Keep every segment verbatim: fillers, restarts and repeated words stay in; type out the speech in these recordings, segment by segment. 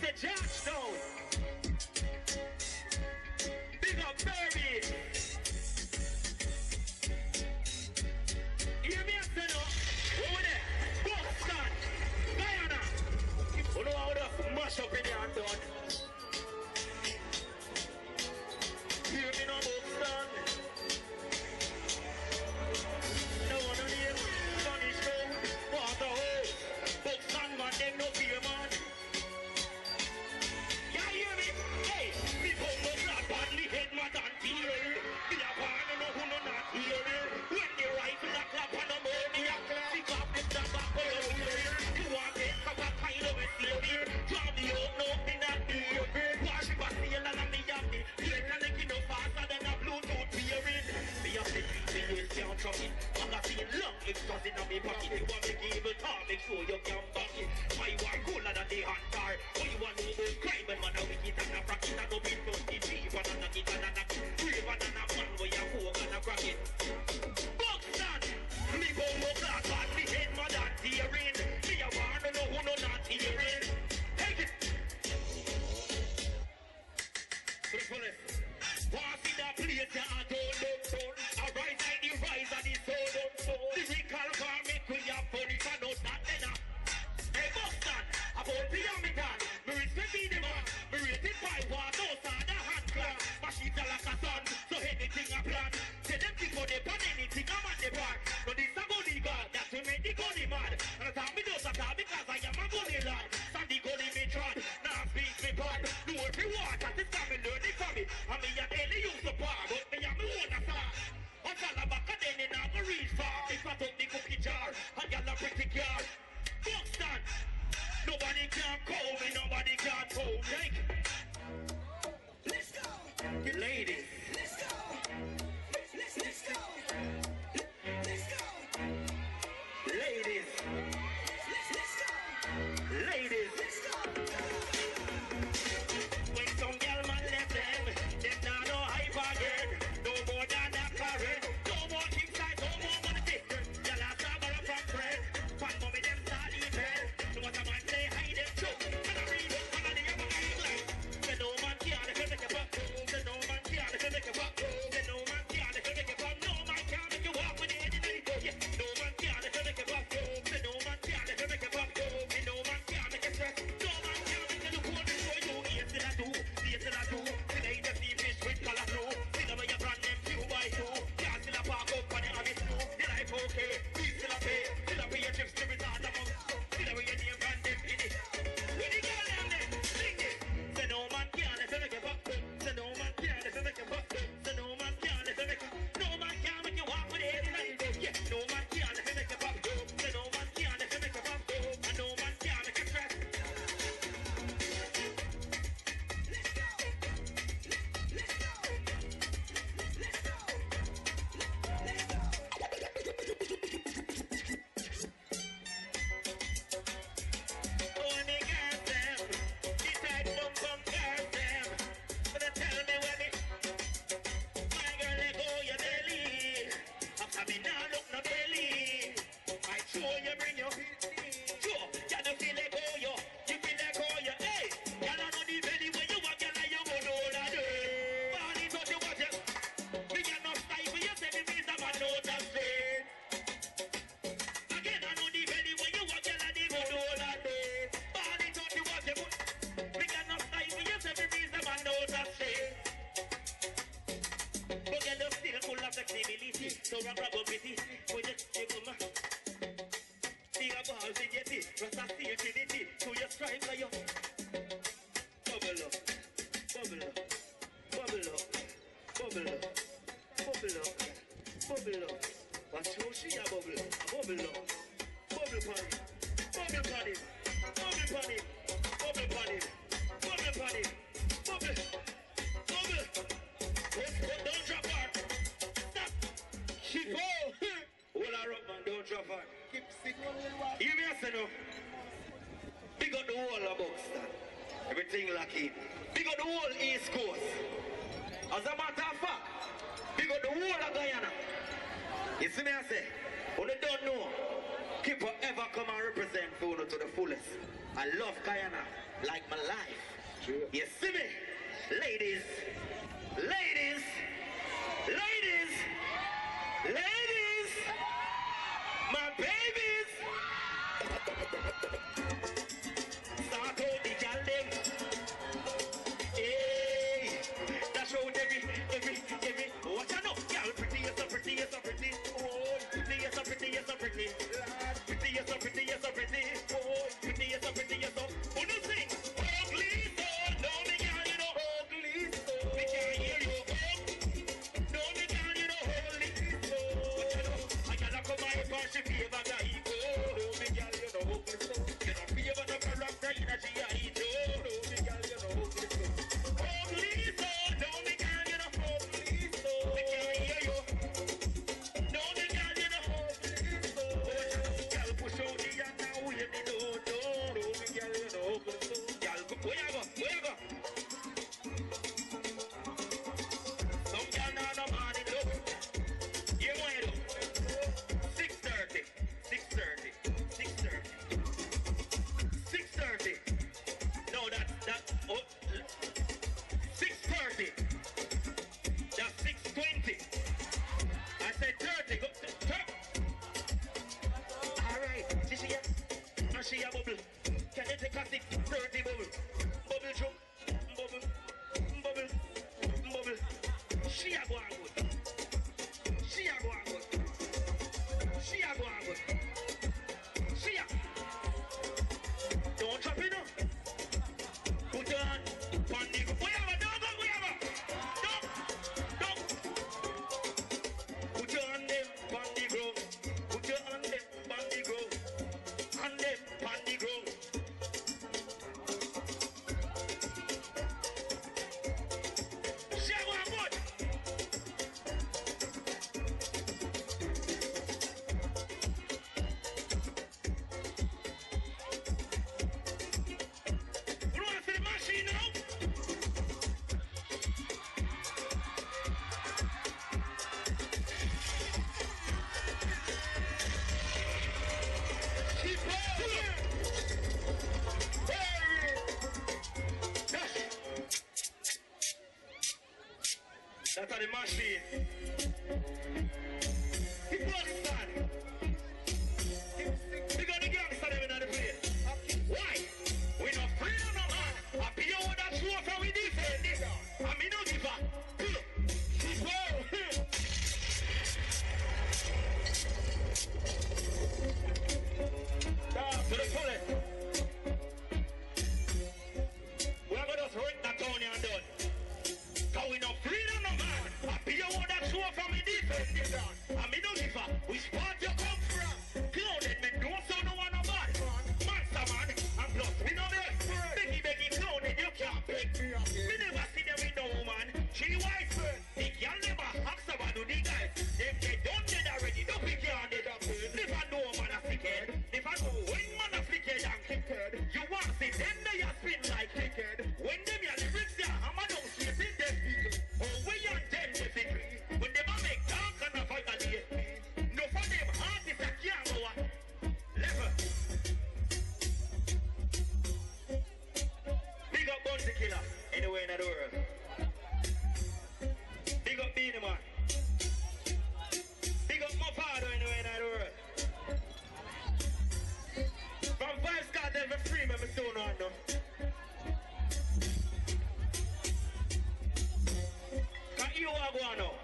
say Georgetown. Big up Berry. Hear me and say no. Over there. Buxton. Guyana. You know how to mash up in the hand done. Hear me no Buxton. No one on here. Spanish road. Water hole. Buxton man, them no fear man. Yeah, hear me? Hey, me come no flat badly head my dante here. Me a pan no who no not here. When the rifle a clap on the money a clap. Pick up the tobacco here. You want it, have a kind of a here. Drop the old no in that beer. Wash it back the yellow and me have the here and they get no faster than a Bluetooth peering. Me have the P C can't trust it. Magazine long extras in my pocket. You want me give it all, make sure you can back it. My war cooler than the hand car. What you want to do? Crime and man a wicked and a bracket. And no be twenty cheap and a knock it and a knock it. Braver than a man where you poke and a crack it. Buxton! Me bumbo black bad, me head my dad tearing. Me a want to know who no not hearing. Take it! To the fullest. Want see that place you a don't look soul. A rise like the rise of the soul don't soul. Lyrical car make we have fun if I know that then. Hey Buxton, about pyramidal. Me respect be the man. Me rated by one, those are the hand clap. Machine like a son, so anything I plan. Say them think for the pan, anything I'm at the bar. No this a gunny god, that's who made the gunny mad. And I thought me does a talk because I am a gunny lad. Sandy gunny me trod, now speak me bad. Do every word, that is time me learn it from me. And me a daily use the bar, but me a me own a star. I fall back and then I go reach far. If I took the cookie jar, I got a pretty car. Buxton, nobody can call me, nobody can call me. Let's go, the ladies. Let's go, let's let's let's go, let's go, ladies. Let's let's go, ladies. Let's go. When some girl man left them, them now no hype again. No more than that current. No more keep side, no more money. Y'all have to borrow from friends. Fan mommy them start even. So what a man say, hide them choke. And I read it, and I the other eye. Say no man can't, they make a buck. Say no man can't, they make a buck. Say no man can't, they make a buck. No man can't make you walk with the head in the door. Yeah, no man can't, they make a buck. Say no man can't, they make a buck. Say no man can't make a stress. No man can't make you look cold before you. Yes, till I do, yes, till I do. Today the sea fish with color blue. See the way you brand them two by two. Can't still a park up on the habit too. The life okay, we still a pay. Still a pay your trips to retard them out. See the way you name brand them in it. When the girl them there, sing it. Say no man can't, they make a buck. Say no man can't, they make a buck. Say no man can't, they make a. No man can't make you walk with the head in the door. Yeah, no man can't, they make a buck. Say no man can't, they make a buck. And no man can't make a stress. Let's go. Let's go. Let's go. Let's go. Oh, me girls them, this side bum bum girls them. Gonna tell me where me, my girl let go your belly. After me now look no belly. I show you bring your sure, you don't feel let go yo, you feel let go yo. Hey, y'all know the belly where you walk, y'all you go do all of it. Body touch you watch it. Me get no style for you say me means I'm a know that straight. Again I know the belly where you walk, y'all you go do all of it. Body touch you watch it. Me get no style for you say me means I'm a know that straight. But you're the still full of flexibility. So I'm rubber bitty. For you, you come on. See a ball, see get it. Rasta steel trinity. So you strive like you. Bubble up. Bubble up. Bubble up. Bubble up. Bubble up. Bubble up. Watch how she a bubble up. Bubble up. Bubble pan it. Bubble pan it. Bubble pan it. Bubble pan it. Bubble pan it. Bubble. Bubble. Don't drop her. Stop. She go. Hold her up, man. Don't drop her. Keep sick. Hear me, I say no. Big up the whole of Buxton. Everything lucky. Big up the whole East Coast. As a matter of fact, big up the whole of Guyana. You see me, I say, when you don't know, Kiprick ever come and represent for you to the fullest. I love Guyana. like my life. You see me? Ladies, ladies, ladies, ladies, my babies. Start out the gal them. Hey, that's how every, every, every. Watch out now, gal, pretty, yes, so pretty, yes, so pretty. Oh, pretty, yes, so pretty, yes, so pretty. Pretty, yes, so pretty, yes, so pretty. Oh, pretty, yes, so pretty, yes, so. Who do sing? Ugly so, no me gal, you know ugly so. Me can't hear you. No me gal, you know ugly so. But you know, I gotta come out and she favor the ego. No me gal, you know ugly so. You know favor the character in a G I E. No me gal, you know ugly so. Ugly so, no me gal, you know ugly so. Me can't hear you. No me gal, you know ugly so. Gal push out the hand now, we me know. No me gal, you know ugly so. Gal, where you go? Where you go? Some gal now no morning look. You want you do? six thirty, six thirty, six thirty, six thirty. No, that that oh, six thirty. That's six twenty. I said thirty. Go thirty. All right. See she here? And she a bubble. Can you take a six thirty bubble? Bubble jump. Bubble. Bubble. Bubble. She a go on good. She a go on good. She a go on good. She a. Don't drop it now. Put your hand on the. We have a dog. We have a dog. Dog. Put your hand them on the ground. Put your hand them on the ground. Hand them on the ground. She a go on good. You want to see the machine now? Keep going. That's how the machine. Keep Buxton. We got the gangster them in the place. Why? We no free no man. I be you that show for we defend it. I mean no give up. Keep going. Down to the police. We are gonna just rent that town here and done. Cause we no free no man. I be you that show for me defend it. I mean no give up. Which part you come from? Clouded me no so no one no bad. Monster man. And plus me no beg. Beggy beggy clouded you can't beg. Me never see them with no woman. She white first. The girl never ask about do the guys. Them they done dead already. Don't pick your hand it up. Never know man a flickhead. Never know when man a flickhead and flickhead. You want see them they a spin like flickhead. When them your lyrics there, I'm a don't see it in them people. Oh we are them they flick. When them a make dark and a fight at the S P. No for them artists that can't go on. Level. Big up Bounty Killer anywhere in the world. Big up Beanie Man. Big up Mopado anywhere in the world. From Vibes Cartel for free, me still know no. Cause you are going now.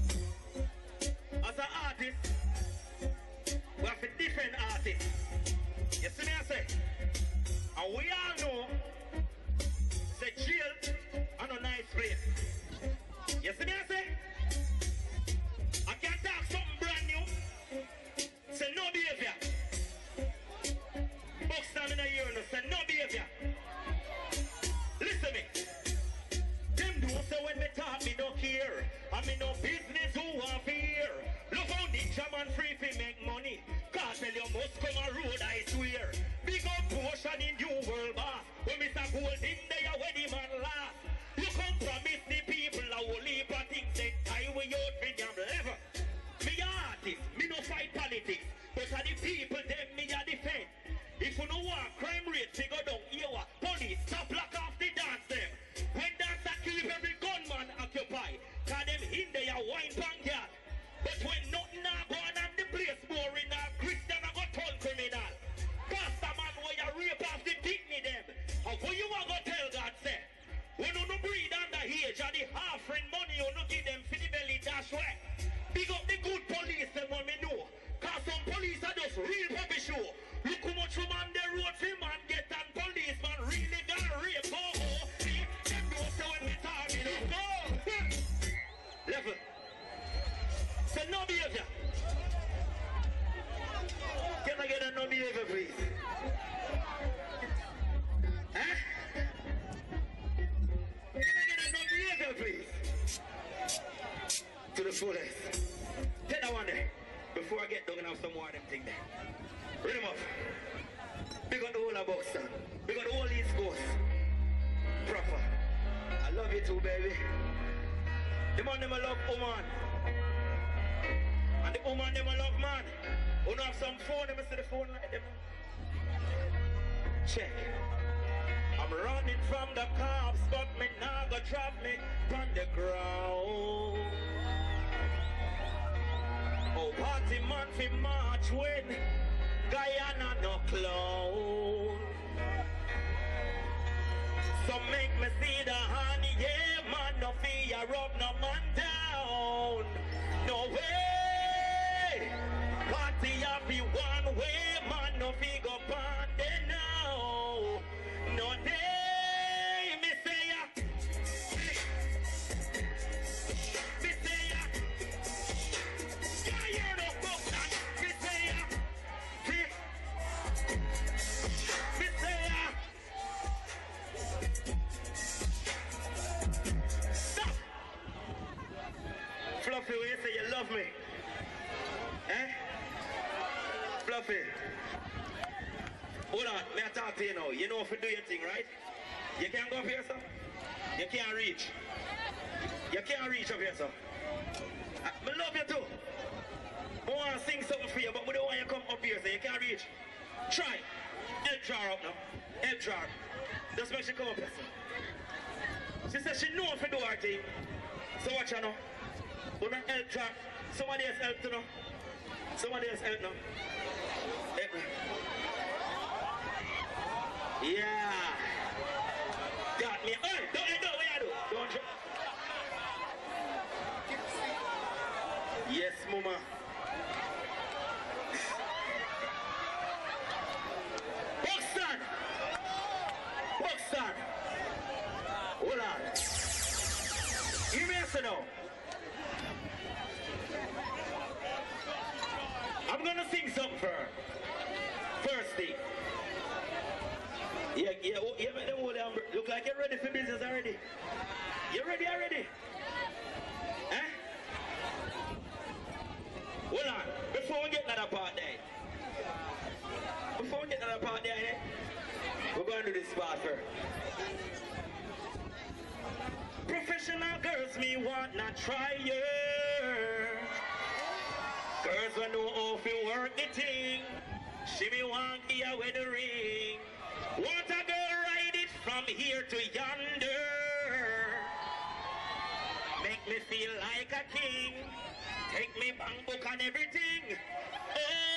As an artist, we have a different artist. You see me I say? And we all know say jail and a nice place. You see me I say? I can talk something brand new. Say no behavior. Buxton in a year no say no behavior. Listen me. Them do say when me talk me no care. I mean no business who want fear. Look how ninja man free fi make money. Cartel you must come a road I swear. Big up portion in new world. See, the man never love woman. And the woman never love man. Who have some phone, they see the phone like them. Check. I'm running from the cops, but me now go drop me on the ground. Oh, party man fi March when Guyana no clown. So make me see the honey, yeah, man, no fear, rub no man down. No way. Party happy one way, man, no figure pan there now. No day, me say ya. Me say ya. Yeah, you know, Buxton. Me say ya. Me say ya. Stop. Fluffy, when you say you love me. Eh? Fluffy. Hold on, may I talk to you now. You know if you do your thing, right? You can't go up here, sir. You can't reach. You can't reach up here, sir. I, I love you too. I want to sing something for you, but we don't want you to come up here, sir. You can't reach. Try. Help jar up now. Help jar. Just make she come up here, sir. She said she know if you do her thing. So watch her now. We not help jar. Somebody else help to now. Somebody else help now. Help me. Yeah. Got me. Hey, don't you do what you do? Don't you? Yes, mama. Buxton! Buxton! Hold on. You may say no. I'm gonna sing something for her. First thing. Yeah, yeah, oh, yeah, make them hold them. Look like you're ready for business already. You ready already? Eh? Hold on. Before we get to that part there. Before we get to that part there, eh? We're going to do this part first. Professional girls, me want not try you. Girls will know how to work the thing. She me want here with the ring. Want a girl ride it from here to yonder. Make me feel like a king. Take me bank book and everything. Oh.